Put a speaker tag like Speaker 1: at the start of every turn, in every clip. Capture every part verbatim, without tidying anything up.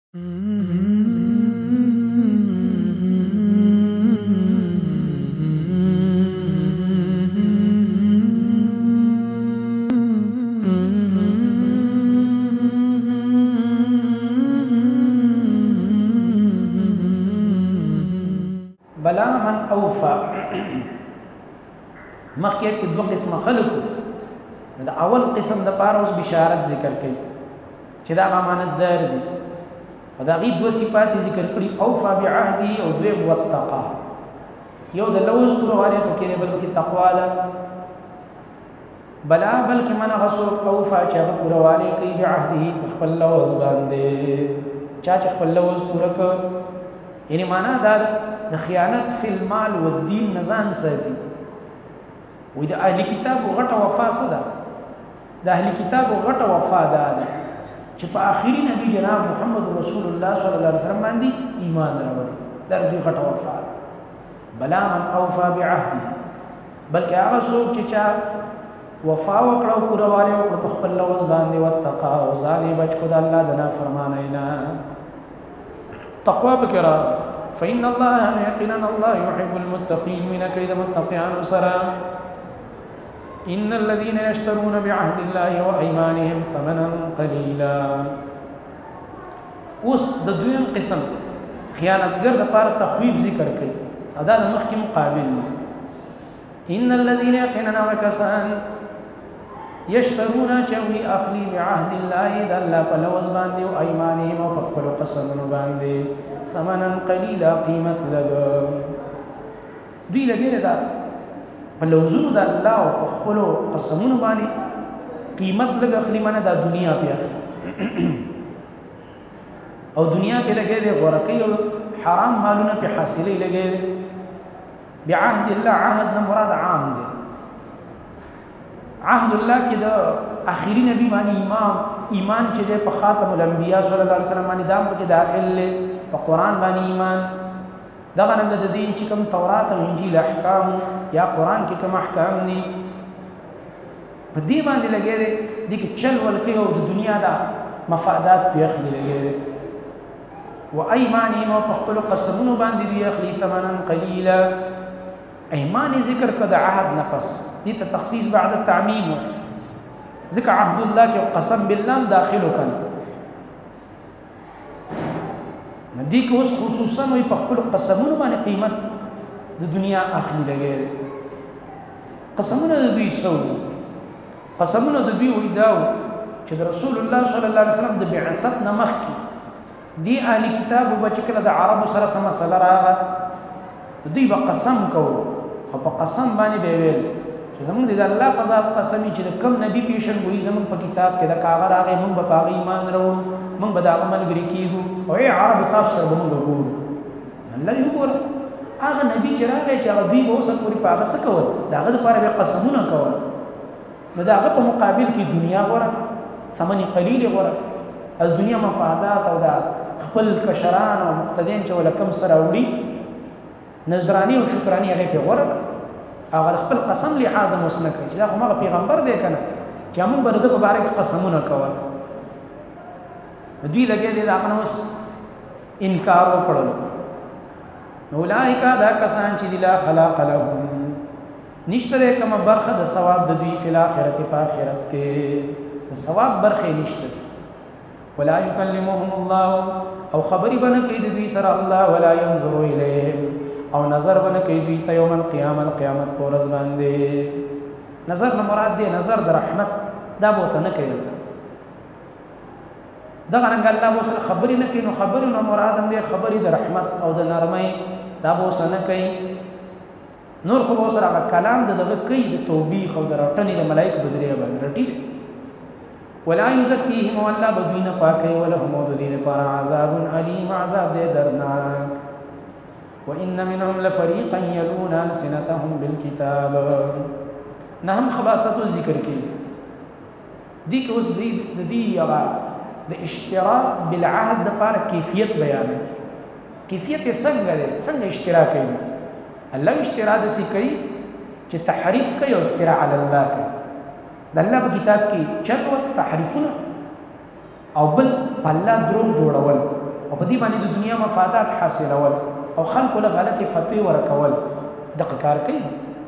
Speaker 1: بلا من اوفى مخکې کې دوه قسم خلکو دا اول قسم د پاره اوس بشارت ذکر کړي چې دا امانتدار دي او دا غي دوه صفات ذکر کړي اوفى بعهده او دوی واتقى یو د لوز پرواله په کې بل کې تقوا ده بلا بلکې من غسوک اوفى چې هغه پرواله کوي بعهده خپل لوز باندې چا چې خپل لوز پوره کړ یعنی معنا دا د خیانت فی المال والدین نزان ساتي وې د اهلی کتاب غټه وفا صدا د اهلی کتاب غټه وفا ده چې په آخري نبی جناب محمد رسول الله صلی الله علیه وسلم باندې ایمان راوړي دا د غټه وفا بلا من اوفى بعهده بلکې هغه څوک چې چا وفا وکړه او پورواله وکړه په خپل لوز باندې وتقا او ځان بچ کو د الله د نافرمانی نه تقوا بکرا فإن الله يقينا الله يحب المتقين من كيد متقين سرا إن الذين يشترون بعهد الله وأيمانهم ثمنا قليلا اوس د دویم قسم خیانتګر د پاره تخویب ذکر کوي ادا د مخکې مقابل إن الذين يقينا وكسان يشترون چوي اخلي بعهد الله د الله په لوز باندې او ايمانهم او په خپل قسمونو باندې ثمنا قليلا قیمت لګ دوی لګره دا په لوزونو د الله او په خپل قسمونو باندې قیمت لګ اخلي معنی دا دنیا په اخلي او دنیا په لګره ورکه او حرام مالونه په حاصلې لګره بعهد الله عهد نه مراد عام دی عهد الله کې د اخري نبی باندې ایمان ایمان چې د خاتم الانبیاء صلی الله علیه وسلم باندې دام کې داخل له په قران باندې ایمان دا غنه د دین چې کوم تورات او انجیل احکام یا قران کې کوم احکام دي په دې باندې لګېږي د کې چل ولکې او د دنیا دا مفادات په اخلي لګېږي و ايمانهم په خپل قسمونو باندې دی اخلي ثمنا قليلا ايمان ذکر کده عهد نفس دي تخصيص بعد التعميم ذکر عهد الله کې قسم بالله داخل کړه ندی کې اوس خصوصا وي په خپل قسمونو باندې قیمت د دنیا اخلي لګي قسمونه د دوی سو قسمونه د دوی وي دا چې رسول الله صلی الله علیه وسلم د بعثت نمخ کې دی اهلی کتاب وبچ کله د عربو سره سم مسله راغله دوی به قسم کوو او په قسم باندې به ویل چې زمونږ د الله په ذات قسم چې کوم نبی پیشن وي زمونږ په کتاب کې د کاغذ راغی موږ به پاغي ایمان راوړو موږ به د عمل غري کیږو او ای عرب تاسو سره موږ وګورو الله یو ګور هغه نبی چې راغی چې هغه دوی به اوس پوری پاغه څه کول داغه لپاره به قسمونه کول نو داغه په مقابل کې دنیا غوړه ثمن قلیل غوړه از دنیا مفادات او دا خپل کشران او مقتدین چې ولکم سره وړي نظرانی او شکرانی هغه په غوړه هغه خپل قسم لحاظ مسنه کوي چې دا خو ما پیغمبر دی کنه چې موږ به د په باره کې قسمونه کول دوی لګي دي دا کنه انکار وکړل نو اولئک دا کسان چې لا خلاق لهم نشته کوم برخه د ثواب د دوی په آخرت په آخرت کې د ثواب برخه نشته ولا يكلمهم الله او خبري بنه کوي د دوی سره الله ولا ينظر اليهم او نظر بنه کوي دوی ته یوم القیامت قیامت پر ورځ باندې نظر نه مراد دی نظر د رحمت دا بوته نه کوي دا څنګه الله مو سره خبري نه کوي نو خبري نه مراد هم دی خبري د رحمت او د نرمۍ دا بو سره کوي نور خو سره کلام د دغه کوي د توبېخ او د رټنې د ملائکه بذریعہ باندې رټي ولا يزكيهم ولا بدين پاکي ولهم ذين پر عذاب اليم عذاب دې درناک وان منهم لفريقا يلون السنتهم بالكتاب نهم خباثت ذکر کی دي که اوس دې د دې یغا د اشتراک بالعهد د پر کیفیت بیان کیفیت څنګه ده څنګه اشتراک کوي الله اشتراک دې کوي چې تحریف کوي او افتراء علی الله کوي د الله په کتاب کې چت او تحریفونه او بل الله دروغ جوړول دې باندې د دنیا مفادات حاصلول او خلق له غلطي فتوی ورکول دغه کار کوي.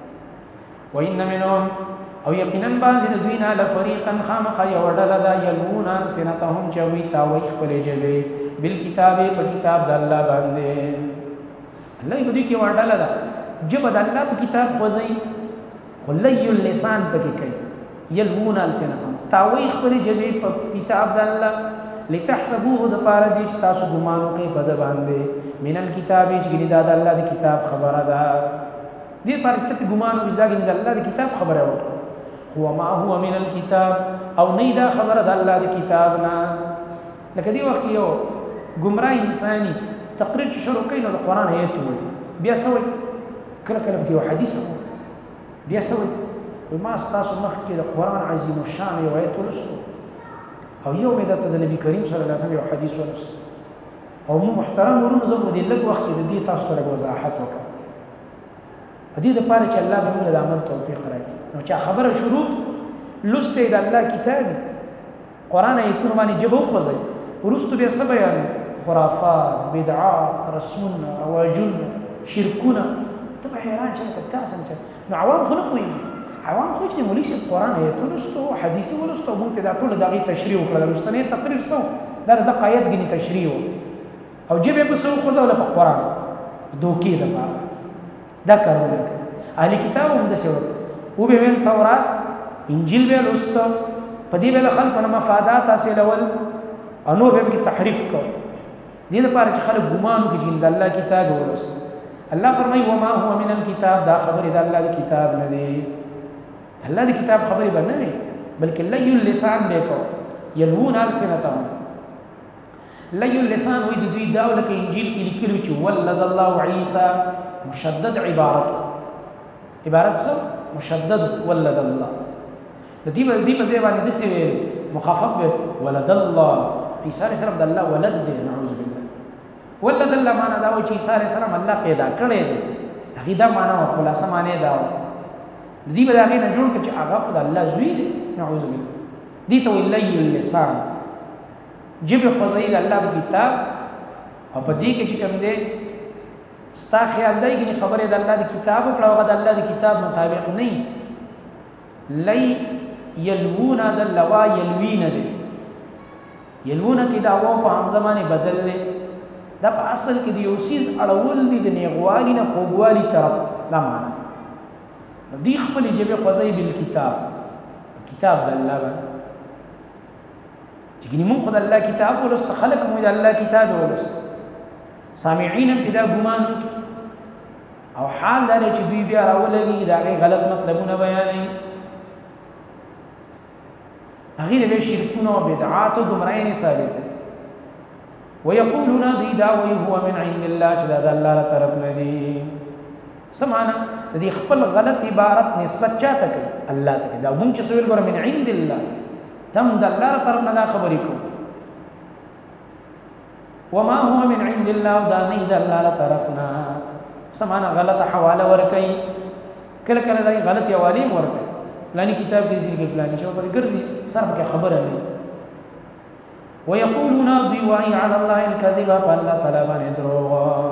Speaker 1: وان منهم او یقینا بعض د دوی نه لفریقا خامخا یو ډله ده یلوون السنتهم چې وی تاوی خپلې ژبې بالکتاب په کتاب د الله باندې. الله یې دوی کې یو ډله ده ژبه د الله په کتاب خوځوي خو لی اللسان پکې کوي. یلوون السنتهم تاوی خپلې ژبې په کتاب د الله لتحسبوه د پاره دي چې تاسو ګمان وکړئ په د باندې من الکتاب چې ګنې دا د الله د کتاب خبره ده. دې پاره چې ګمان وکړئ دا ګنې د الله د کتاب خبره وکړه. هو ما هو من الكتاب او نه دا خبره د الله د کتاب نه. لکه دی وخت یو گمراه انساني تقریر شروع کوي نو د قرآن آیت وایي بیا سوي کله کله یو حدیث بیا سوي ما ستاسو مخکې د قرآن عظیم الشان یو آیت ولوستو او یو مې درته د نبي کریم صلی الله علیه وسلم یو حدیث ولوست او مو محترم ورونو زه مو دې لږ وخت کې د دې تاسو ته لږ وضاحت وکړم د دې دپاره چې الله به موږ د عمل توفیق راکړي. نو چې خبره شروع لوستې د الله کتاب قرآن آیتونو باندې ژبه وخوځوي وروسته بیا څه بیانوي خرافات بدعات رسمونه رواجونه شرکونه ته به حیران چې لکه تا څنګه نو عوام خو نه پوهېږي. عوام خو چې مولوي صاحب قرآن آیت ولوستو حدیث ولوستو موږ ته دا ټوله د هغې تشریح وکړه د وروستنۍ تقریر څه دا د دغه آیت ګنې تشریح و او ژبه یې په څه وخوځوله په قرآن دوکې دپاره دا کارونه کوي. اهل کتاب هم داسې وکړه او به ویل تورات انجیل به لوسته په دې به له خلکو نه مفادات حاصلول او نور به پکې تحریف کو. دې دپاره چې خلک ګمان وکړي چې د الله کتاب یې ولوسته. الله فرمایي وما هو من الکتاب دا خبرې د الله د کتاب نه دی. الله د کتاب خبرې به نه وي بلکې لی اللسان به کو یلوون السنتهم. لی اللسان وایي د دوی دا لکه انجیل کې لیکلي چې ولد الله عیسی مشدد عبارت عبارت څه مشدد ولد الله د دې په دې په ځای باندې داسې ویلي مخفف به ولد الله عیسی علیه السلام د الله ولد دی نعوذ بالله. ولد الله معنا دا وایي چې عیسی علیه السلام الله پیدا کړی دی هغې دا معنا وه خلاصه معنی دا وه د دې به د هغې نه جوړ کړه چې هغه خو د الله زوی دی نعوذ بالله. دې ته وایي لی اللسان ژبې خوځوي د الله په کتاب او په دې کې چې کوم دی ستا خیال دی ګنې خبرې د الله د کتاب وکړه هغه د الله د کتاب مطابق نه لی یلوونه د لوا یلوینه دی یلوونه کې دا واو په همزه باندې بدل دی دا په اصل کې د یو څیز اړول دي د نیغوالي نه خوږوالي طرف دا معنا. نو دوی خپلې ژبې خوځوي بالکتاب کتاب د الله باندې چې ګنې مونږ خو د الله کتاب ولوسته خلک مو د الله کتاب ولوسته سامعین هم پیدا ګمان وکړي او حال دا دی چې دوی بیا راولګي د هغې غلط مطلبونه بیانوي هغې د بیا شرکونه او بدعات او ګمراهیانې ثابته ویقولون دوی دا وایي هو من عند الله چې دا د الله له طرف نه دي. څه معنا د دې خپل غلط عبارت نسبت چا ته کوي الله ته دا مونږ چې څه ویل ګوره من عند الله دا مونږ د الله له طرف نه دا خبرې کوو وما هو من عند الله دا نه د الله له طرف نه. څه معنا غلطه حواله ورکوي کله کله دا غلطې حوالې هم ورکوي فلاني کتاب کې ذکر فلاني چې پسې ګرځي سر پکې خبره نه ويقولون دوی وایي علی الله الکذب په الله تعالی باندې دروغ.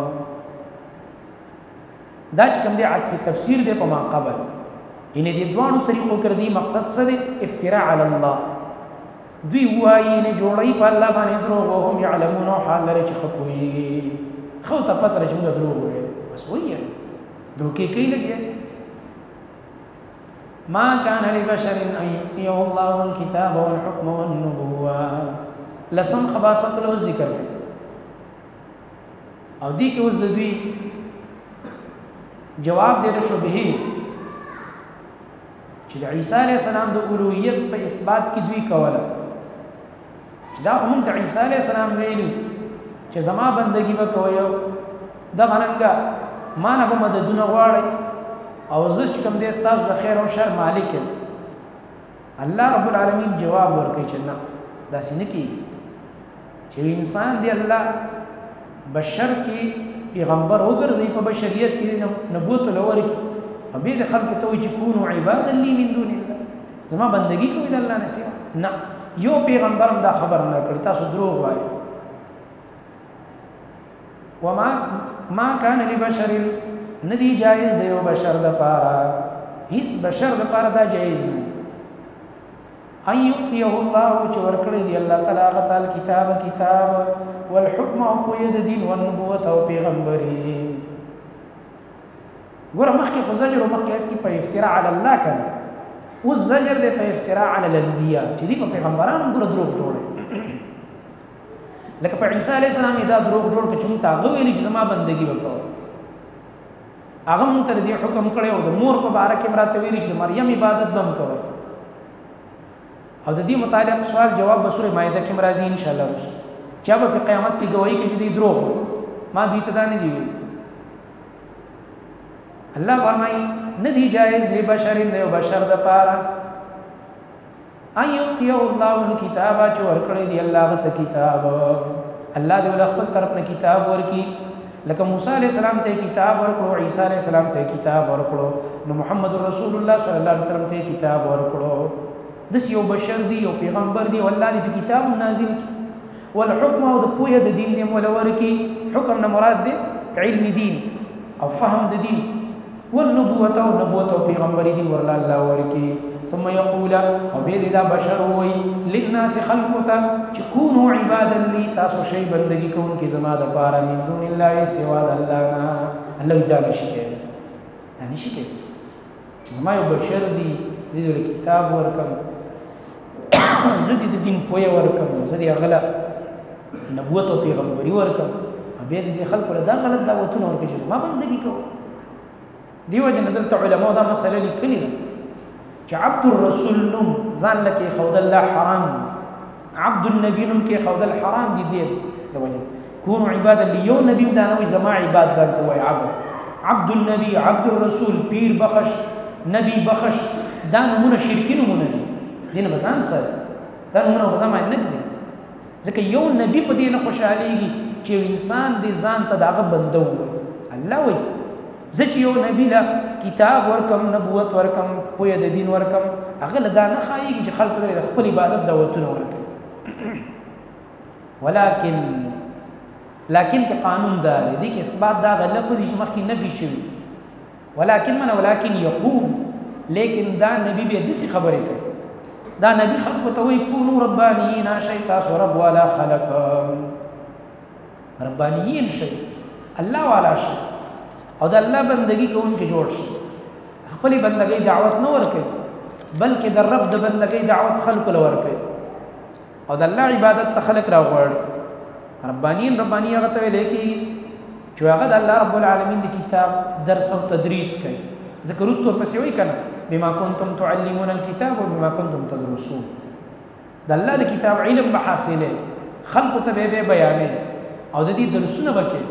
Speaker 1: دا چې کوم دی عطف تفسیر دی په ما قبل یعنې دې دواړو طریقو کې دې مقصد څه دی افتراء علی الله دوی وایي نه جوړوي په الله باندې دروغ وهم یعلمون او حال لري چې ښه پوهېږي ښه ورته پته لري چې موږ دروغ وویل بس وایي دوکې کوي لګیا. ما كان لبشر ان يؤتيه الله الكتاب والحكم والنبوه لسم خباست له ذکر کوي او دې کې اوس د دوی جواب دی د شبهې چې د عیسی علیه السلام د الوهیت په اثبات کې دوی کوله چې دا خو موږ د عیسی علیه السلام ویلي چې زما بندګي به کوئ دغه رنګه ما نه به مددونه غواړئ او زه چې کوم دی ستاسو د خیر او شر مالک یم. الله رب العالمین جواب ورکوي چې نه داسې نه کېږي چې انسان دی الله بشر کې پیغمبر وګرځي په بشریت کې نبوت له ورکي او بیا د خلکو ته وایي چې کونو عبادا لي من دون الله زما بندګي کوي د الله نه سوا نه یو پیغمبر هم دا خبر نه کړي تاسو دروغ وایي وما ما كان لبشر ندی جائز دی او بشر د پارا هیڅ بشر د پارا دا جائز نه ان یؤتیه الله چې ورکړي دی الله تعالی غتال کتاب کتاب والحكم او پوی د دین والنبوت او پیغمبري ګوره مخکې خو زجر مخکې کې په افتراء علی الله کړه او زجر دی په افتراء علی الانبیاء چې دی په پیغمبرانو ګوره دروغ جوړي لکه په عیسی علیه السلام دا دروغ جوړ کړ چې موږ ته ویلي چې زما بندگی وکړو هغه مونږ ته دې حکم کړی او د مور په باره کې مراته ویلي چې مریم عبادت بم کوي او د دې متعلق سوال جواب به سورې مائده کې مرাজি ان شاء الله رسول چې به په قیامت کې گواہی کوي چې دې دروغ ما دې ته نه دی ویلي الله فرمایي ندی جائز لبشر نه بشر د پاره ايو تیو الله الكتاب چې ورکړي دی الله غته کتاب الله دې ول خپل طرف نه کتاب ورکی لکه موسی عليه السلام ته کتاب ورکړو عيسى عليه السلام ته کتاب ورکړو نو محمد رسول الله صلی الله علیه وسلم ته کتاب ورکړو دس یو بشر دی یو پیغمبر دی والله دې کتاب نازل کی والحكم او د پوهه د دین دې مول ورکی حکم نه مراد دی علم دین او فهم د دین والنبوة او نبوة او پیغمبری دین ورلا الله ورکی ثم يقول او بيد دا بشر وي للناس خلقتا چكونوا عبادا لي تاسو شي بندگی کون کی زما د پارا من دون الله سوا د الله نه الله دا نشي کوي دا نشي کوي زما یو بشر دی زید کتاب ورکم زید د دین پوی ورکم زید غلا نبوت او پیغمبري ورکم بيد دي خلق دا غلط دعوتونه ورکړي ما بندگی کوي دیو جن دلته علماء دا مسله لیکلي ده چې عبد الرسول نوم ځان لکه خود الله حرام عبد النبي نوم کې خود الحرام دي دی د وجه كونوا عبادا ليو نبي دا نوې زما عباد ځان ته وای عبد عبد النبي عبد الرسول پیر بخش نبی بخش دا نمونه شرکی نمونه دي دین بزان سره دا نمونه بزان ما نه دي ځکه یو نبی په دې نه خوشاليږي چې انسان دې ځان ته داغه بندو الله وای زه چې یو نبی له کتاب ورکم نبوت ورکم پوهه د دین ورکم هغه له دا نه ښایي چې خلکو ته د خپل عبادت دعوتونه ورکړي ولکن لكن کې قانون دا دی کې اثبات دا غلط پوزي چې مخکې نفي شوی ولكن من ولكن يقول لیکن دا نبی به دې خبرې کوي دا نبی خلکو ته وایي كونوا ربانيين شي تاسو رب والا خلق ربانيين شي الله والا شي او د الله بندگی کوونکې جوړ شي خپل بندګۍ دعوت نه ورکړي بلکې د رب د بندګۍ دعوت خلق له ورکړي او د الله عبادت ته خلق راغواړي ربانین ربانی هغه ته لیکي چې هغه د الله رب العالمین د کتاب درس او تدریس کوي ذکر رستو پسې وایي کنه بما كنتم تعلمون الكتاب وبما كنتم تدرسون د الله د کتاب علم محاصله خلق ته به بیانې او د دې درسونه وکړي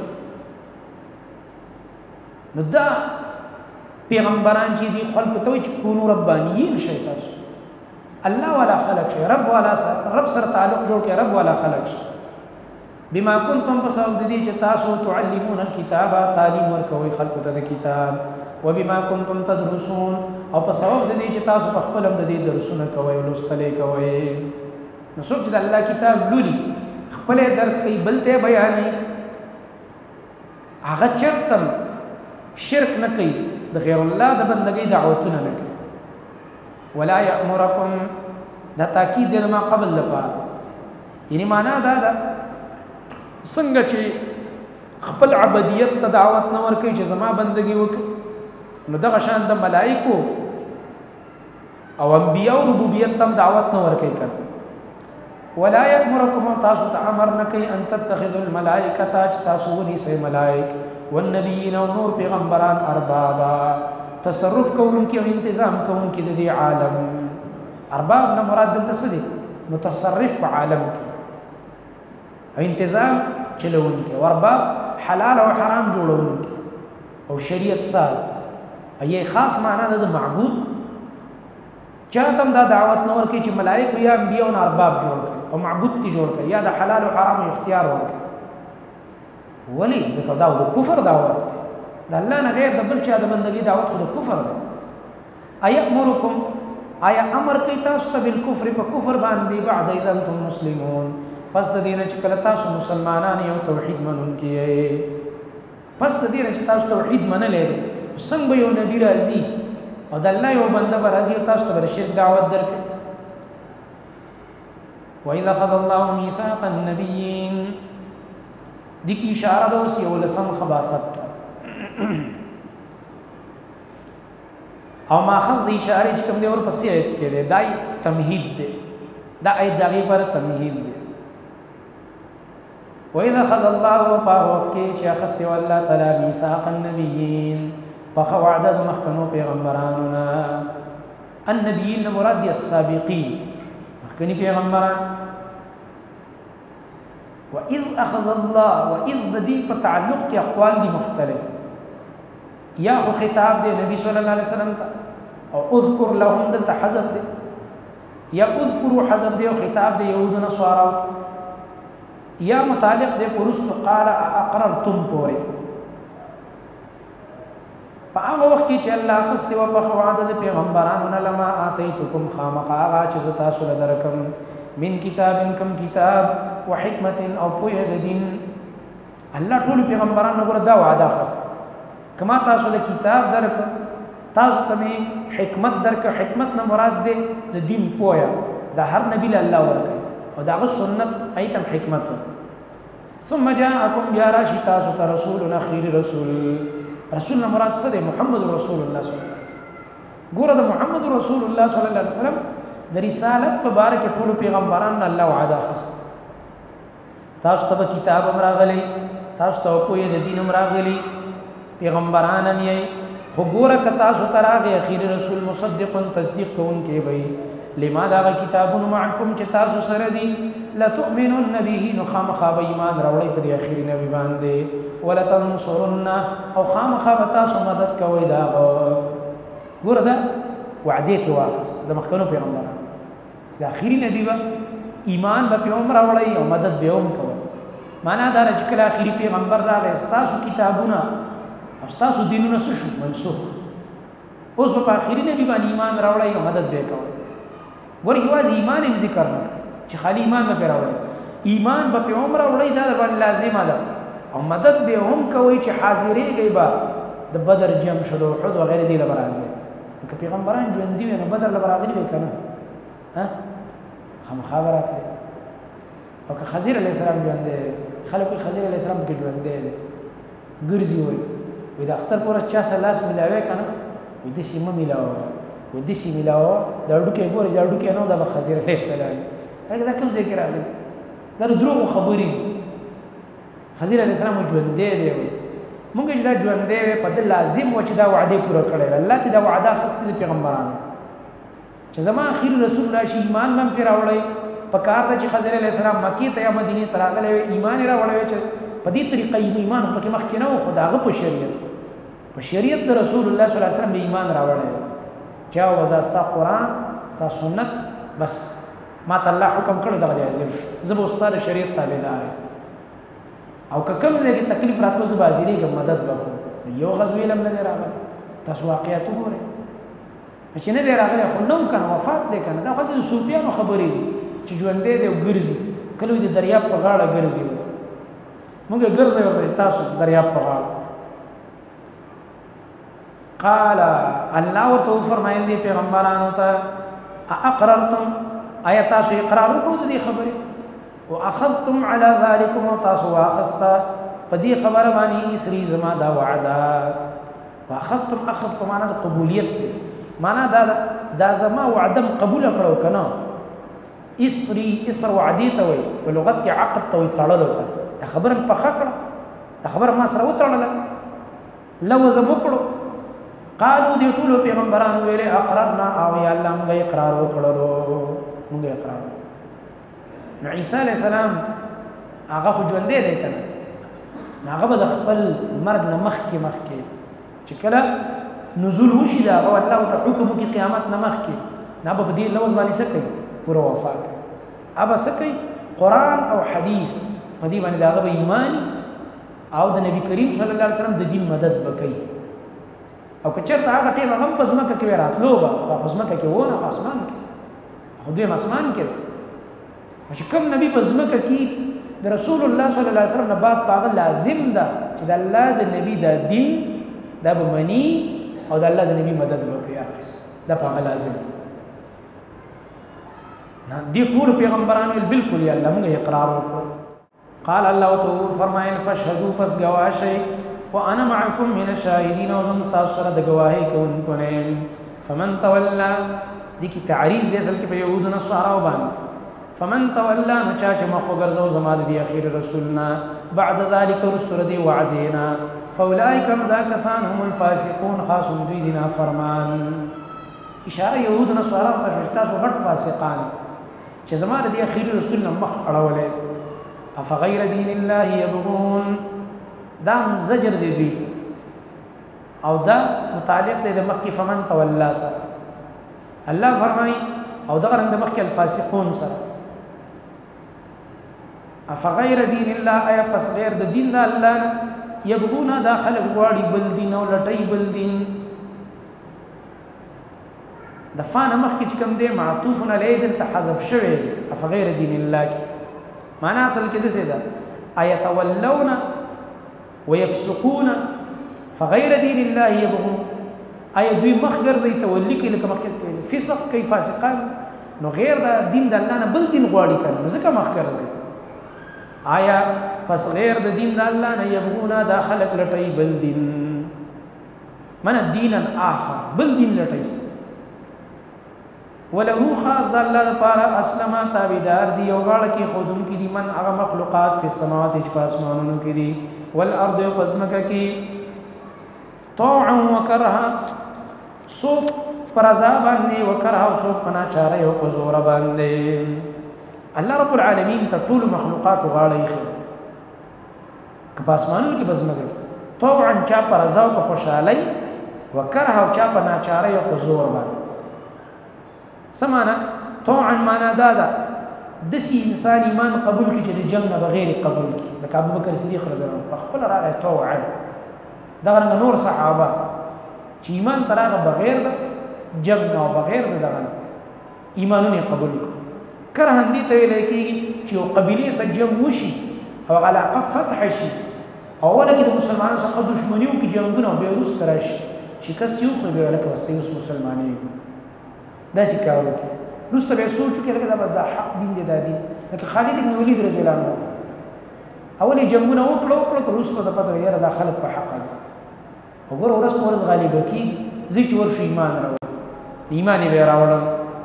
Speaker 1: نو دا پیغمبران چې دي خلق ته وي چې کونو ربانيين شي تاسو الله والا خلق شي رب والا رب سره تعلق جوړ کې رب والا خلق شي بما كنتم بسبب دې چې تاسو تعلمون الكتاب تعلیم ورکوي خلق ته د کتاب وبما كنتم تدرسون او په سبب دې چې تاسو په خپل د دې درسونه کوي لوستلې کوي نو څوک چې الله کتاب لولي خپل درس کوي بلته بیانې هغه چرته شرک نه کوي د غیر الله د بندګۍ دعوتونه نه کوي ولا یامرکم دا تاکید د ما قبل لپاره یعنی معنا دا ده څنګه چې خپل عبادیت ته دعوت نه ورکوي چې زما بندګۍ وکړي نو دغه شان د ملائکو او انبیاء او ربوبیت ته دعوت نه ورکوي کړه ولا یامرکم تاسو ته امر نه کوي ان تتخذوا الملائکه تاسو ونیسئ ملائک والنبیین او نور پیغمبران اربابا تصرف کوونکی او انتظام کوونکی د دې عالم ارباب نه مراد دلته څه دي متصرف په عالم کې او انتظام چلوونکی او ارباب حلال او حرام جوړونکی او شریعت ساز ای خاص معنا د معبود چاته دا دعوت نور کې چې ملائکه یا انبیاء او ارباب جوړ کړي او معبود تی جوړ کړي یا د حلال او حرام اختیار ورکړي ولی ځکه دا د کفر دعوت د الله نه غیر د بل چا د بندګۍ دعوت خو د کفر ده ایامرکم آیا امر کوي تاسو ته بالکفر په کفر باندې بعد اذا انتم مسلمون پس د دې نه چې کله تاسو مسلمانان یو توحید منونکي یې پس د دې نه چې تاسو توحید منلې څنګه یو نبی راځي او د الله یو بنده به راځي تاسو ته د شرک دعوت درکړي وَإِذَا أَخَذَ اللَّهُ مِيثَاقَ النَّبِيِّينَ دې کې اشاره ده اوس یو لسم خباثت او ماخذ د اشاره چې کوم دی ورپسې آیت کې دی دا تمهید دی دا آیت دغې پر تمهید دی وَإِذَا أَخَذَ اللَّهُ په وخت کې چې اخیستی و الله تعالی میثاق النبیین پخه وعده د مخکنو پیغمبرانو نه النبیین مراد دي السابقین مخکنی پیغمبران وَإِذْ أَخَذَ اللَّهُ وَإِذْ بدی په تعلق کې اقوال دي مختلف یا خو خطاب دی نبی صلی الله علیه وسلم ته او اذكر لهم دلته حذف دی یا اذكروا حذف دی او خطاب دی یهود و نصارا یا متعلق دی پرست قال اقررتم پورې په هغه وخت کې چې الله خسته او په وعده د پیغمبرانو نه لما اتیتکم خامخا هغه چې تاسو له درکم من کتاب کم کتاب وحکمت او پوهه د دین الله ټول پیغمبرانو غره دا وعده خسته کما تاسو له کتاب درک تاسو ته حکمت درک حکمت نه مراد ده د دین پوهه د هر نبی له الله ورکړي او دا سنت ایتم حکمت ثم جاءكم يا راشد تاسو ته رسول اخیر رسول رسول مراد څه دی محمد رسول الله صلی الله علیه وسلم ګوره د محمد رسول الله صلی الله علیه وسلم د رسالت په باره کې ټول پیغمبرانو الله وعده خاصه تاسو ته کتاب امراغلی تاسو ته په د دین امراغلی پیغمبران هم یې خو ګوره ک تاسو تراغه اخیر رسول مصدق تصدیق کوونکی وي لما دا کتابون معکم چې تاسو سره دي لا تؤمنون به نو خامخا به ایمان راوړی په دې اخیر نبی باندې ولا تنصرن او خامخا به تاسو مدد کوئ دا ګوره دا وعده ته واخص د مخکنو پیغمبرانو د اخیر نبی با ایمان به په عمر راوړی او مدد به هم کوي معنا دا چې کله اخیر پیغمبر راغی تاسو کتابونه تاسو دینونه څه شو منسوخ اوس په اخیری نبی باندې ایمان راوړی او مدد به کوي ورته یوازې ایمان یې ذکر نه چې خالی ایمان به راوړی ایمان به په عمر راوړی دا باندې لازمه ده او مدد به هم کوي چې حاضرې غیبا د بدر جنگ شو او احد وغیرہ دی لپاره راځي که پیغمبران ژوند دی نو بدر لپاره راغلي به کنه ها هم خبرات او که خضر علیہ السلام ژوند دی خلک خضر علیہ السلام کې ژوند دی ګرځي وي وي د اختر پورا چا سلاس ملاوي کنه وي د سیمه ملاو وي د سیمه ملاو دا ډوکې ګوري دا ډوکې نو د خضر علیہ السلام هغه دا کوم ذکر راغلی دا دروغ خبري خضر علیہ السلام ژوند دی دی مونږ چې دا ژوند دی په د لازم و چې دا وعده پوره کړي الله ته دا وعده خاصه د پیغمبرانو چې زما اخیر رسول الله شي ایمان من پر راوړی په کار د چې خضر علیہ السلام مکی ته یا مدینه ته راغلی ایمان راوړی چې په دې طریقې ایمان په کې مخکې نه و خداغه په شریعت په شریعت د رسول الله صلی الله علیه وسلم به ایمان راوړی چا ودا ستا قران ستا سنت بس ما ته الله حکم کړو دا دی عزیز زبو استاد شریعت تابعدار او که کوم ځای کې تکلیف راتلو زه بازیری کوم مدد وکړم یو غزوی لم نه راغلی تاسو واقعیت وګورئ چې نه دی راغلی خو نو کنه وفات دی کنه دا خو د صوفیانو خبرې دي چې ژوند دی او ګرځي کله د دریاب په غاړه ګرځي موږ ګرځي ورته تاسو دریاب په غاړه قال الله ورته فرمایي دي پیغمبرانو ته اقررتم آیا تاسو اقرار وکړو دې خبره واخذتم على ذلكم تاسو واخذتا پدې خبره باندې اسری زما دا وعده واخذتم اخذ معنا د قبولیت دی معنا دا دا زما وعده قبول کړو کنه اسری اسر وعدی ته وي په لغت کې عقد ته وي تړلو ته دا خبره په خکړه دا خبره ما سره وتړل لو زموکړو قالو دې ټول پیغمبرانو ویلې اقررنا او یا الله موږ اقرار وکړو موږ اقرار نو عیسی علیہ السلام هغه خو ژوند دی کنه هغه به د خپل مرګ نه مخکې مخکې چې کله نزول وشي دا او الله ته حکم کوي قیامت نه مخکې نه به دې لوز باندې سکي پوره وفات ابا سکي قران او حدیث په دې باندې دا به ایمانی او د نبی کریم صلی الله علیه وسلم د دین مدد وکړي او که چېرته هغه ټیم هم په ځمکه کې راتلو به په ځمکه کې ونه په اسمان کې خو دوی اسمان کې چې کوم نبی په ځمکه کې د رسول الله صلی الله علیه وسلم نه بعد هغه لازم ده چې د الله د نبی د دین دا به مني او د الله د نبی مدد وکړي اخیس دا په هغه لازم نه دي ټول پیغمبرانو بالکل یا الله موږ اقرار وکړو قال الله تعالی فرمایل فشهدوا پس گواهی وانا معكم من الشاهدين وزم تاسو سره د گواهی کوونکو نه فمن تولى دي کی تعریض دې اصل کې په يهود او نصارا باندې فمن تولى نچا چې مخ وګرځو زما د اخیر رسولنا بعد ذلك رسل دي وعدينا فاولئك ذا كسان هم الفاسقون خاص دوی دنا فرمان اشاره يهود او نصارا ته تاسو غټ فاسقان چې زما د اخیر رسولنا مخ اړولې افغیر دین الله يبغون دام زجر دی بیت او دا متعلق دی د مخکې فمن تولى سره الله فرمای او دا رنګ د مخکې الفاسقون سره افغیر دین الله ایا پس غیر د دین د الله نه يبغون داخل غواړي بل دین او لټي بل دین د فان مخکې کوم دی معطوف علی دلته حذف شوی افغیر دین الله معنا اصل کې د څه ده ايتولون ويفسقون فغير دين الله يبغون اي دوی مخګر زي تولي کې لکه مخکې کوي فسق کوي فاسقان نو غیر دا دین د الله نه بل دین غواړي کنه ځکه مخګر زي آیا پس غیر د دین د الله نه يبغون دا خلق لټي بل دین من دین اخر بل دین لټي وله خاص د الله لپاره اسلم تابعدار دی او غاړه کې خودم کې دي من هغه مخلوقات په سماوات چې په اسمانونو کې دي والارض پزمکه کې طوعا وكرها سوق پرزا باندې وکرها او سوق پنا چاره او زور باندې الله رب العالمین ته ټول مخلوقات غاړه یې که په اسمانونو کې پزمکه طوعا چا پرزا او خوشالۍ وکرها او چا پنا چاره او زور باندې سمانا طوعا معنا دادا دسی انسان ایمان قبول کی چې د جنگ نه بغیر قبول کی لکه ابو بکر صدیق رضی الله عنه خپل راغی طوعا دغه نور صحابه چې ایمان تراغه بغیر د جنگ نه بغیر د دغه ایمانونه قبول کرهن دي ته ویل کېږي چې یو قبیله سره جنگ وشي او علاقه فتح شي اوله کې د مسلمانانو سره دښمنیو کې جنگونه به روس کراشي شکست یو خو به لکه وسې مسلمانانو دا څه کارو روسته به سوچو کې لکه دا حق دین دی دا دین لکه خالد بن ولید رضی الله عنه اولی جنگونه وکړو وکړو روسته د پته یاره دا خلک په حق دي وګوره ورس په ورس غالب کی ځکه ورشي ایمان راوړ ایمان یې راوړل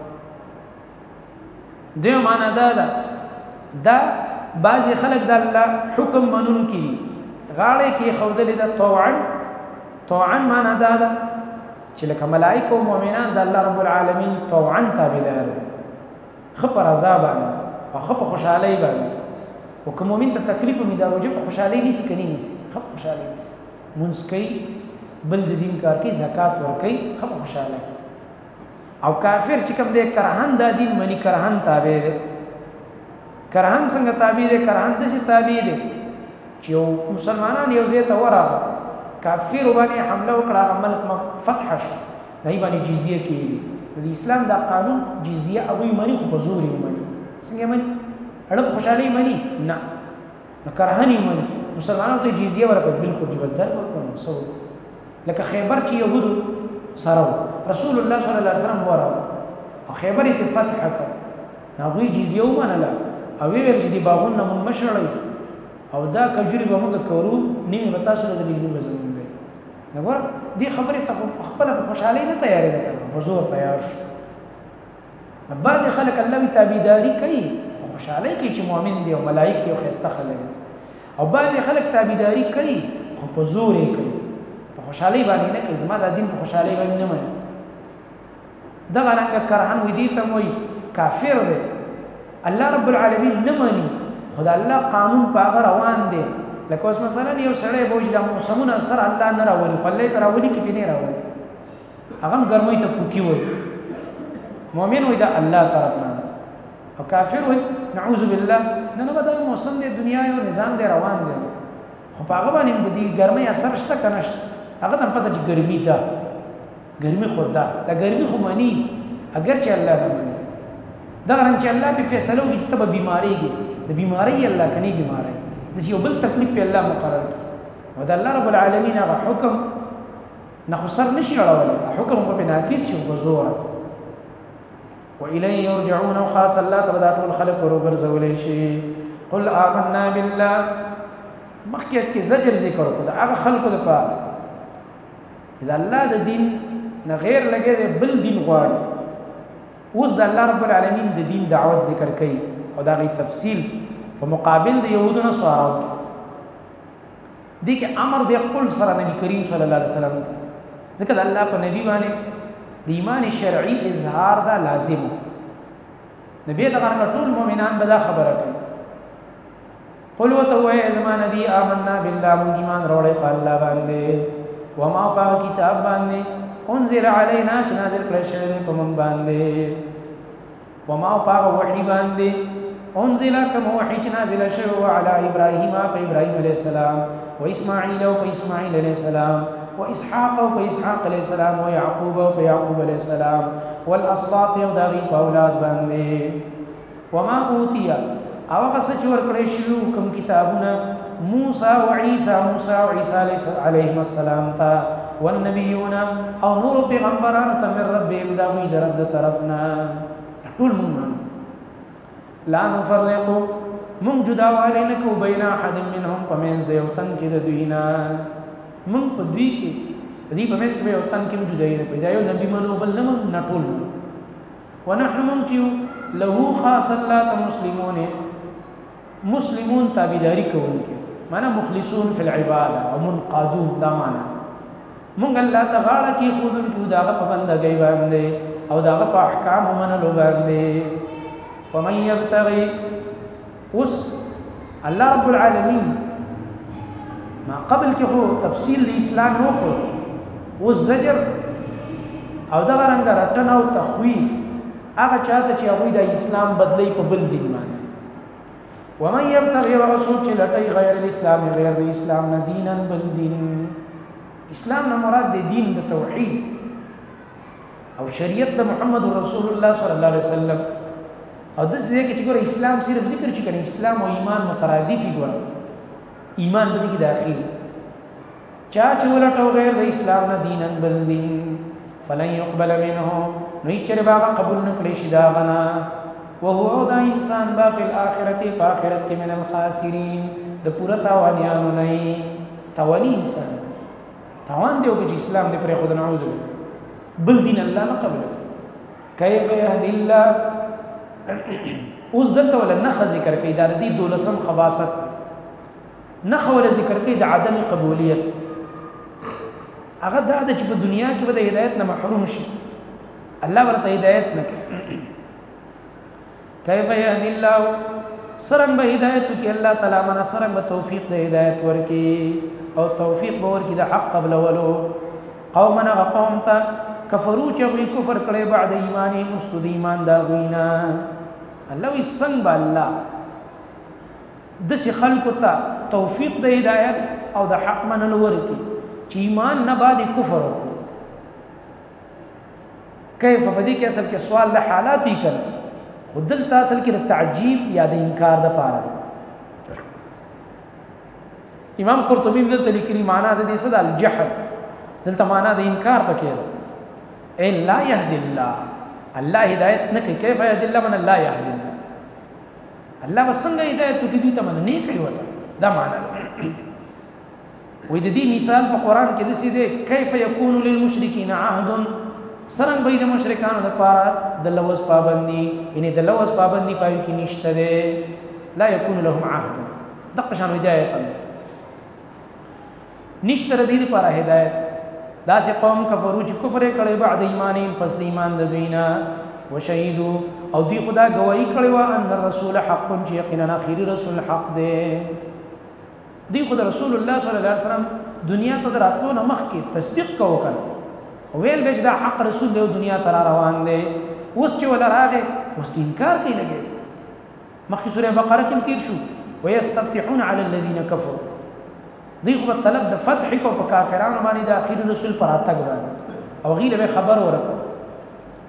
Speaker 1: دې معنا دا دا دا بعضی خلک د الله حکم منون کړي غاړه کې خودلې د طوعا طوعا معنا دا دا چې لکه ملائکه او مؤمنان د الله رب العالمین طوعا تابعدار خبر عذاب او خبر خوشالۍ باندې او کوم مؤمن ته تکلیف می دا وجه په خوشالۍ نسی کني نسی خبر خوشالۍ نسی مونږ کوي بل د دین کار کوي زکات ور کوي خبر خوشاله او کافر چې کوم دې کرهن د دین منی کرهن تابع دي کرهن څنګه تابع دي کرهن د سي تابع دي چې مسلمانان یو ځای ته ورغله کافر باندې حمله وکړه ملک فتح شو دای باندې جزیه کېږي د اسلام دا قانون جزیه او منی خو په زور یې منی څنګه منی اړه خوشالۍ منی نه نو کرهنی منی مسلمانانو ته جزیه ورکړه بالکل جبدل ورکړه سو لکه خیبر چې يهودو سره رسول الله صلی الله علیه وسلم ورا او خیبر ته فتح کړ نو غوی جزیه ومنله او ویل چې دی باغونه مون مشړی او دا کجوري به موږ کورو نیمه متا سره د بیلو مزمن دی نګور دی خبره ته خپل په خوشحالي نه تیارې ده په زور تیار شو بعض خلک الله وی تابعداري کوي په خوشحالي کې چې مؤمن دی او ملائکه او خسته خلک او بعض خلک تابعداري کوي خو په زور یې کوي په خوشحالي باندې نه کوي زما د دین په خوشحالي باندې نه مې دا غلنګ کرهن وې دي ته وې کافر دی الله رب العالمین نه مانی خدا الله قانون په روان دی لکه اوس مثلا یو سړی بوج د موسمونو سره الله نه راوړي خلې پر راوړي کې نه راوړي هغه ګرمۍ ته پوکي وي مؤمن وي دا الله طرف نه او کافر وي نعوذ بالله نه نه دا موسم دی دنیا یو نظام دی روان دی خو په هغه باندې د دې ګرمۍ اثر شته کنه هغه ته پته چې ګرمي ده ګرمي خدا دا ګرمي خو مانی اگر چې الله نه مانی دا رنګ چې الله په فیصله وکړي ته به بیماریږي د بیماری الله کني بیماری د یو بل تکلیف په الله مقرر کړي او د الله رب العالمین هغه حکم نه خسر نشي اړولای حکم په نافذ شي په زور وإليه يرجعون وخاص الله تبارك وتعالى خلق ورغرزولې شي قل آمنا بالله مخکې کې زجر ذکر وکړه هغه خلقو د پاره اذا الله د دین نه غیر لګي بل دین غواړي اوس د الله رب العالمین د دین دعوت ذکر کوي او دا غي تفصیل په مقابل د يهودو نه سوارو دي کې امر دی خپل سره نبی کریم صلی الله علیه وسلم ځکه الله په نبی باندې د ایمان شرعي اظهار دا لازم نبی دا څنګه ټول مؤمنان به دا خبره کوي قل وتوای زمان نبی آمنا بالله من ایمان وروړې په الله باندې وما په کتاب باندې انزل علينا چې نازل کړی شوی دی په موږ باندې وما په وحی باندې انزل کما وحی چې نازل شوی على ابراهیم په ابراهیم علیه السلام و اسماعیل او په اسماعیل علیه السلام و اسحاق او په اسحاق علیه السلام و یعقوب او په یعقوب علیه السلام والاسباط او داغي په اولاد باندې وما اوتي او هغه څه چې ورکړی شوي کوم کتابونه موسی او عیسی موسی او عیسی علیهم السلام ته والنبیون او نور پیغمبرانو ته من ربهم دا وی د رب د طرفنا ټول مونږ لا نفرق مونږ جداوالی نه کوو بین احد منهم په منځ د یو تن کې د دوی نه مونږ په دوی کې د دوی په منځ کې یو تن کې جدایي نه کوي دا یو نبي منو بل نه مونږ نه ټول ونحن مونږ چې له خاص الله ته مسلمون مسلمون تابعداري کوونکي معنا مخلصون فی العباده او منقادون دا معنا مونږ الله تعالی کې خودن کې داغه په بندګۍ باندې او داغه په احکام منلو باندې ومن يبتغي اوس الله رب العالمین ما قبل کې هو تفصیل د اسلام وکړو او زجر او دغه رنګ رټنه او تخویف هغه چاته چې هغه د اسلام بدلی په بل دین باندې ومن يبتغي ورسول چې لټي غیر الاسلام غیر د اسلام نه دینا بل دین اسلام نه مراد د دین د توحید او شریعت د محمد رسول الله صلی الله علیه وسلم او د څه کې چې ګور اسلام صرف ذکر چې کنه اسلام او ایمان مترادفي ګور ایمان به کې داخلي چا چې ولټو غیر د اسلام نه دینا بل دین فلن يقبل منه نو چې باغ قبول نکړي شي دا غنا وهو دا انسان با فی الاخرت په آخرت کې من الخاسرین د پورا تاوانیانو نه تاوانی انسان تاوان دیو چې اسلام دې پر خود نعوذ بل دین الله نه قبل کیف یهدی الله اوس دلته ولا نخ ذکر کوي دا د دولسم خواصت نخ ولا ذکر کوي د عدم قبولیت هغه دا د چې په دنیا کې به د هدایت نه محروم شي الله ورته هدایت نه کوي کیف یهدی الله سرنګ به هدایت کوي الله تعالی منا سرنګ به توفیق د هدایت ورکی او توفیق به ورکی د حق قبل ولو قومنا قوم ته کفرو چې وی کفر کړي بعد ایمانی مستد ایمان دا وینا الله وی څنګه الله د شي خلق ته توفیق د هدایت او د حق منلو ورکی چې ایمان نه بعد کفر وکړي کیف بدی کې اصل کې سوال له حالات هی کړه خدل اصل کې د تعجیب یا د انکار د پاره امام قرطبی دلته لیکلي معنا د دې صد الجحد دلته معنا د انکار پکې ده اے لا يهدي الله الله هدایت نه کوي کیف يهدي الله من لا يهدي الله الله وسنګ هدایت کوي دې ته من نه کوي وته دا معنا ده وې د دې مثال په قران کې د سیده کیف يكون للمشركين عهد سرنګ به د مشرکانو د پاره د لوز پابندي یعنی د لوز پابندي پای کې نشته ده لا يكون لهم عهد دغه شان هدایت نشته ردی لپاره هدایت دا سه قوم کفرو چې کفر کړي بعد ایمانین پس ایمان د دوینا وشهیدو او دی خدا گواہی کړي وا ان الرسول حق چې یقینا اخیری رسول حق ده دی خدا رسول الله صلی الله علیه وسلم دنیا ته دراتلو نه مخکې تصدیق کو کړ ویل به دا حق رسول دی دنیا ته روان دی اوس چې ولا راغی اوس انکار کوي لګي مخکې سوره بقره کې تیر شو ويستفتحون على الذين كفروا دی خو طلب د فتح کو په کافرانو باندې د اخیر رسول پر اتګ باندې او غیله به خبر ورکړه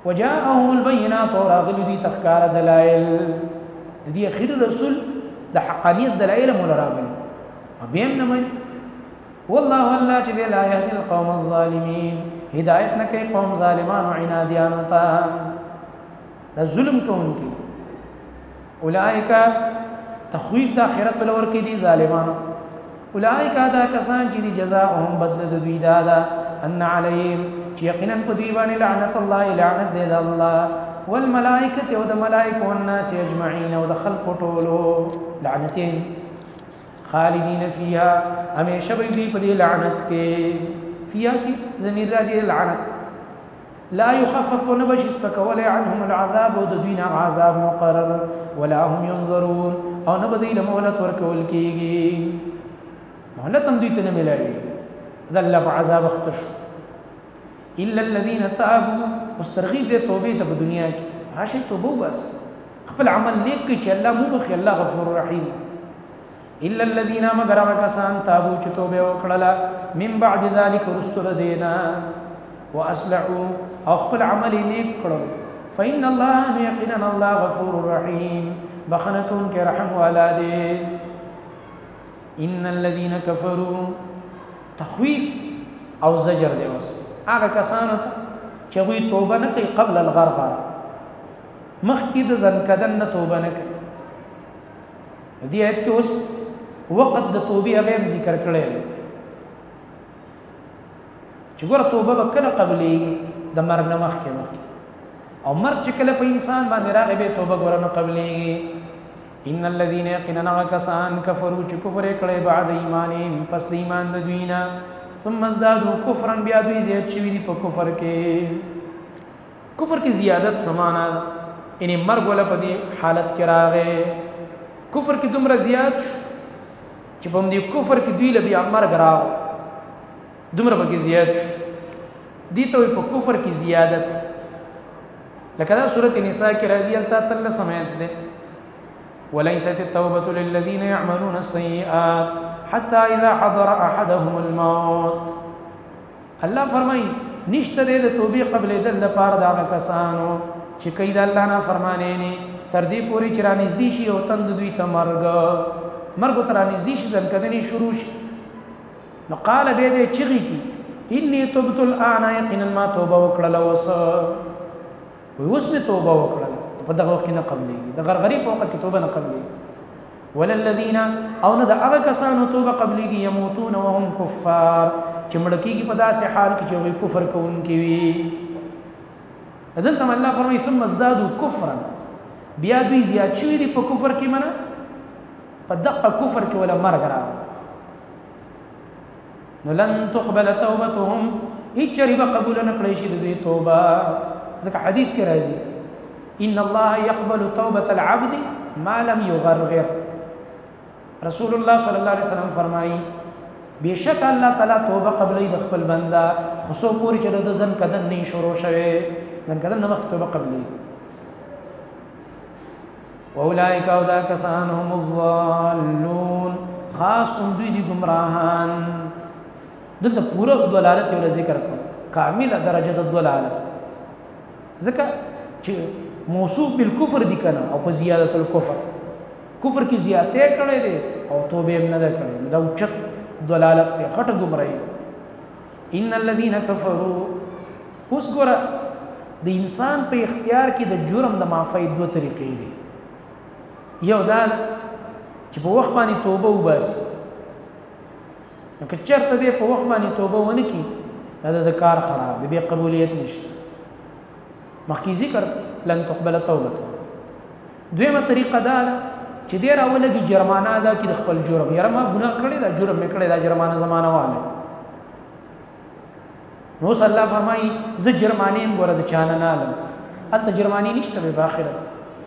Speaker 1: وجاءهم البينات وراغلوا دي تخكار دلائل دي اخير رسول د حقانيت دلائل مولا راغلي بهم نمني والله الله چې لا يهدي القوم الظالمين هدايت نکي قوم ظالمان وعناديان تا دا ظلم کوونکی اولئک تخویف د اخرت لور کې دي ظالمان اولئک دا کسان چې دي جزاؤهم بدل د دوی دادا ان عليهم چې یقینا په دوی باندې لعنت الله لعنت دې الله والملائکه او د ملائکه والناس اجمعين او د خلق ټولو لعنتين خالدین فيها همیشه به دوی په دې لعنت کې فيها کې ضمیر راځي لعنت لا يخفف ونبش اسپکول عنهم العذاب او د دوی نه عذاب مقرر ولا هم ينظرون او نه بدی له مهلت ورکول کیږي مهلت هم دوی ته نه ملایي ذل عذاب اختش الا الذين تابوا مسترغیب دې توبې ته په دنیا کې راشي توبه بس خپل عمل نیک کې چې الله مو بخي الله غفور رحیم الا الذين مگر کسان تابوا چې توبه وکړه من بعد ذلك رستل دینا واصلحوا او خپل عمل نیک کړو فإن الله يقينا الله غفور رحيم بخنكون كرحم ولاده ان الذين كفروا تخويف او زجر دی وس هغه کسانو ته چې وی توبه نه کوي قبل الغرغره مخکې د ځنکدن نه توبه نه کوي دې آیت کې اوس وقت د توبې هغه ذکر کړی دی چې ګوره توبه به کله قبلې د مرګ نه مخکې مخکې او مرګ چې کله په انسان باندې راغی به توبه ګوره نه قبلېږي ان الذين يقيننا كسان كفروا چې کفر کړي بعد ایمانهم پس د ایمان د دوی نه ثم ازدادوا كفرا بیا دوی زیات شوي دي په کفر کې کفر کې زیادت سمانا ان مرګ ولا په دې حالت کې راغی کفر کې دومره زیات چې په دې کفر کې دوی له بیا مرګ راغ دومره به زیات دي ته په کفر کې زیادت لکه دا سورۃ النساء کې راځي التا تل سمعت ده وليست التوبة للذين يعملون السيئات حتى اذا حضر احدهم الموت الله فرمایي نشته د توبې قبل د لپاره دا کسانو چې کید الله نه فرمانه نه تر دې پوری چې را نږدې شي او تند دوی ته مرګ مرګ تر نږدې شي ځکه شروع شي نو قال به دې چغي کی اني تبت الان يقينا ما توبه وکړه وس وي اوس می توبه وکړه په دغه وخت نه قبلېږي د غرغري په وخت کې توبه نه قبلېږي وللذین او نه د هغه کسانو توبه قبلېږي يموتون وهم کفار چې مړ کېږي په داسې حال کې چې وي کفر کوونکي وي دلته الله فرمایي ثم ازدادوا كفرا بیا دوی زیات شوي دي په کفر کې منه په دقه کفر کې ولا مرګ راغی نو لن تقبل توبتهم اجرب قبول نکړي شي د توبه ځکه حدیث کې راځي ان الله يقبل توبه العبد ما لم يغرغر رسول الله صلی الله علیه وسلم فرمایي بیشک الله تعالی توبه قبلې د خپل بنده خصو پوری چې د ځن کدن نه شروع شوه ځن کدن نه وخت توبه قبلې واولئک او دا کسان هم الضالون خاص هم دوی دي گمراهان دلته پورا ضلالت یو ذکر کړ کامله درجه د ضلالت ځکه چې موصوف بالکفر دي کنه او په زیادت الکفر کفر کی زیاتې کړي دي او توبه نه ده کړي دا اوچت ضلالت ته غټه گمراهي ان الذين كفروا اوس ګره د انسان په اختیار کې د جرم د معافی دوه طریقې دي یو دا چې په وخت باندې توبه وباسي نو که چېرته دی په وخت باندې توبه ونه کړي دا د کار خراب دی بیا قبولیت نشته مخکې ذکر لن تقبل توبته دویمه طریقه دا ده چې دی راولګي جرمانه ادا کړي د خپل جرم یاره ما ګناه کړی دا جرم مې کړی دا جرمانه زمانه واله نو صلی الله فرمایي زه جرمانې هم ګوره د چانه نه علم هلته جرمانې نشته به باخره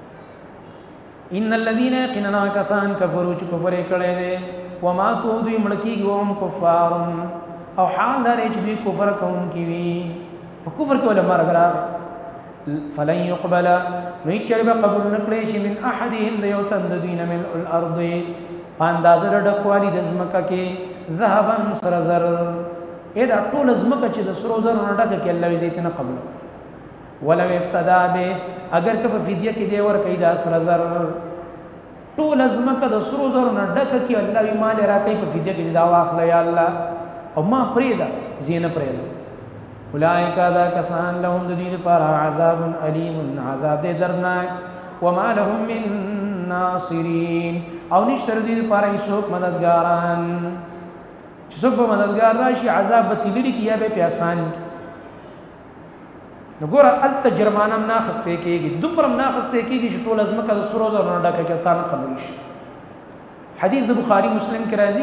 Speaker 1: ان الذين يقيننا كسان كفروا چې کفر یې کړی دی وما تو دوی مړ کېږي وهم کفار او حال دا دی چې دوی کفر کوونکي وي په کفر کې ولا مرګ راغی فلن يقبل نو هیڅ به قبول نه کړی شي من احدهم د یو تن د دوی نه من الارض په اندازه د ډکوالي د ځمکه کې ذهبا سره زر اې دا ټول ځمکه چې د سرو زرو نه ډکه کې الله یې نه قبول ولو افتدا به اگر که په فدیه کې دی ور کوي دا سره زر ټول ازمکه د سرو زر نه ډکه کې الله یې مال راکړي په فدیه کې دا واخله یا الله او ما پریدا زینه پریدا اولئک دا کسان لهم د دې لپاره عذاب الیم عذاب دردناک وما لهم من ناصرین او نشته د دې لپاره هیڅوک مددګاران چې څوک به مددګار راشي عذاب به تلری کې یا به پیاسان نو ګوره الته جرمانه هم ناخسته کېږي دومره هم ناخسته کېږي چې ټول ازمکه د سرو زرو نه ډکه کې تا نه قبول شي حدیث د بخاری مسلم کې راځي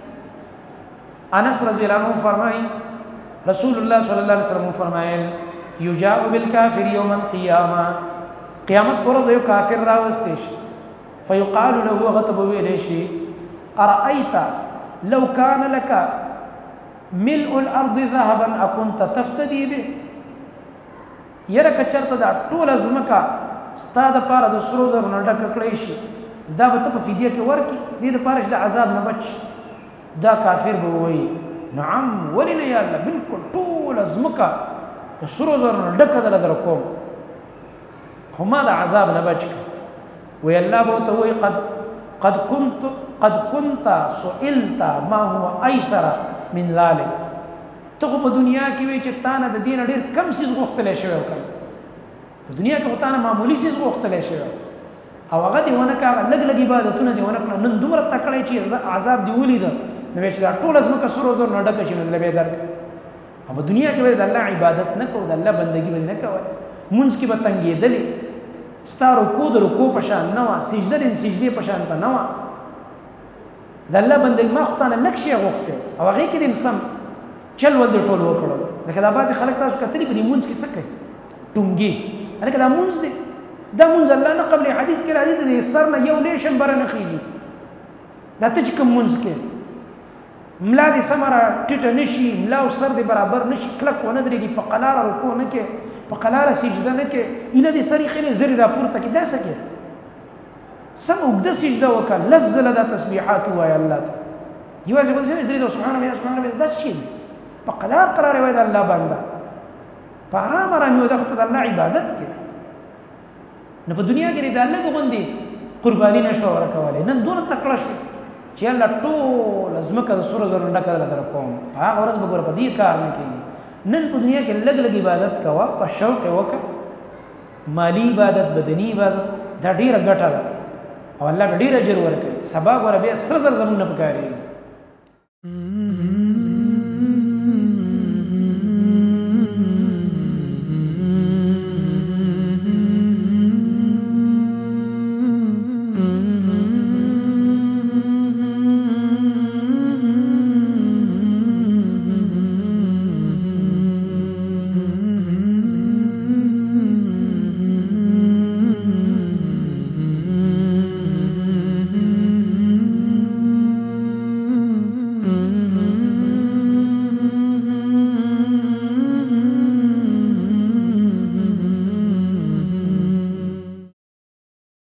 Speaker 1: انس رضی الله عنه فرمایي رسول الله صلی الله علیه وسلم فرمایل یجاء بالکافر یوم القیامه قیامت پر یو کافر راوستي شي فیقال له غتب ویل شي ارايت لو كان لك ملء الارض ذهبا اكنت تفتدي به یره کچرته دا ټول ازمکا ستاده پاره د سرو زر نه ډک کړی شي دا به ته په فدیه کې ورکی دې لپاره چې د عذاب نه بچ دا کافر به وایي نعم ولنا یا الله بالکل ټول ازمکا د سرو زر نه ډک دل در کوم خو ما د عذاب نه بچ وی الله به ته وایي قد قد كنت قد كنت سئلت ما هو ايسر من ذلك ته په دنیا کې وی چې تانه د دین ډیر کم سیز غوښتل شوی وکړ په دنیا کې تانه معمولی سیز غوښتل شوی او هغه دی ونه کا لګ لګ عبادتونه دی ونه نن دومره تکړه چې عذاب دی ولید نو چې دا ټول ازمکه سرو زر نه ډک شي نو لبه درک او په دنیا کې د الله عبادت نه کو د الله بندگی باندې نه کوي مونږ کې به تنګې دلی ستارو کو درو کو پشان نه وا سجده دې سجدي پشان ته نه وا د الله بندگی ما خو ته نقشې غوښته او هغه کې دې سم چل ول دې ټول وکړو لکه دا باز خلک تاسو کتلی په دې مونږ کې سکه ټونګي هغه دا مونږ دې دا مونږ الله نه قبل حدیث کې راځي دې سر نه یو لیشن بر نه خيږي دا ته چې کوم مونږ کې ملا دې سمره ټټ نشي ملا او سر دې برابر نشي کلک ونه درېږي په قلاره رکوع نه کې په قلاره سجده نه کې ان دې سری خلې زری را پورته کې دا سکه سم وګد سجده وکړه لزل دا تسبيحات وای الله یو ځکه چې درې سبحان الله سبحان الله دا شي په قلار قرار وای د الله بنده په آرام آرام یو دغه د الله عبادت کې نو په دنیا کې د الله غوندي قرباني نشو ورکواله نن دون تکړه شو چې الله ټول ازمکه د سورہ زر ډکه در کوم هغه ورځ به ګور په دې کار نه کوي نن په دنیا کې لګ لګ عبادت کوا په شوق وکړه مالی عبادت بدني عبادت دا ډیره ګټه ده او الله ډیره اجر ورکړي سبا ور به سر زر زمونه پکاري